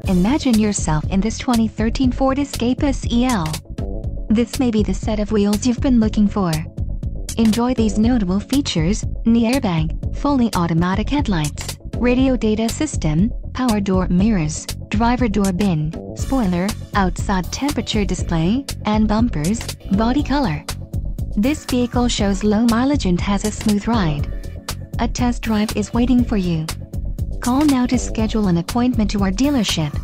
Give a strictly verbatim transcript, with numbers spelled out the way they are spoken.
Imagine yourself in this twenty thirteen Ford Escape S E L. This may be the set of wheels you've been looking for. Enjoy these notable features: knee airbag, fully automatic headlights, radio data system, power door mirrors, driver door bin, spoiler, outside temperature display, and bumpers. Body color. This vehicle shows low mileage and has a smooth ride. A test drive is waiting for you. Call now to schedule an appointment to our dealership.